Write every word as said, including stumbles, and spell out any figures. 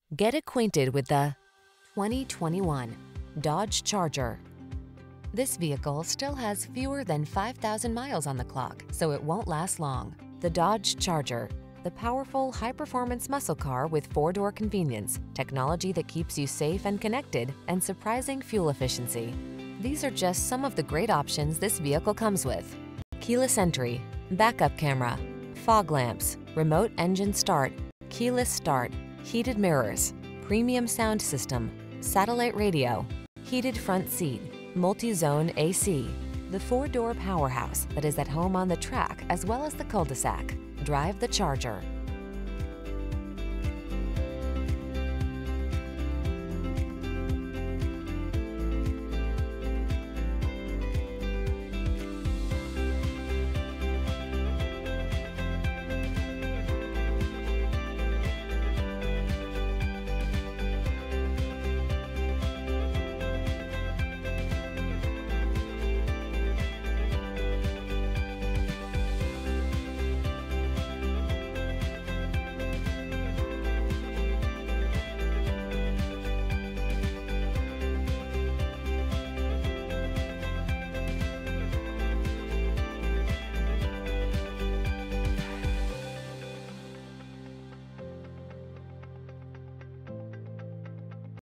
Get acquainted with the twenty twenty-one Dodge Charger. This vehicle still has fewer than five thousand miles on the clock, so it won't last long. The Dodge Charger, the powerful, high-performance muscle car with four-door convenience, technology that keeps you safe and connected, and surprising fuel efficiency. These are just some of the great options this vehicle comes with: keyless entry, backup camera, fog lamps, remote engine start, keyless start, heated mirrors, premium sound system, satellite radio, heated front seat, multi-zone A C, the four-door powerhouse that is at home on the track as well as the cul-de-sac. Drive the Charger.